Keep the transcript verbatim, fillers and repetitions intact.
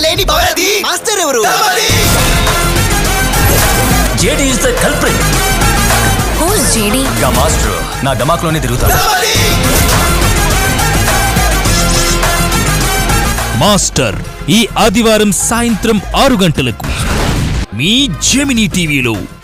JD master ఎవరు? JD is the culprit. Who's JD? గా master నా డమాక్లోనే తిరుగుతాడు. మాస్టర్ ఈ ఆదివారం సాయంత్రం ఆరు గంటలకు మీ జెమినీ టీవీలో.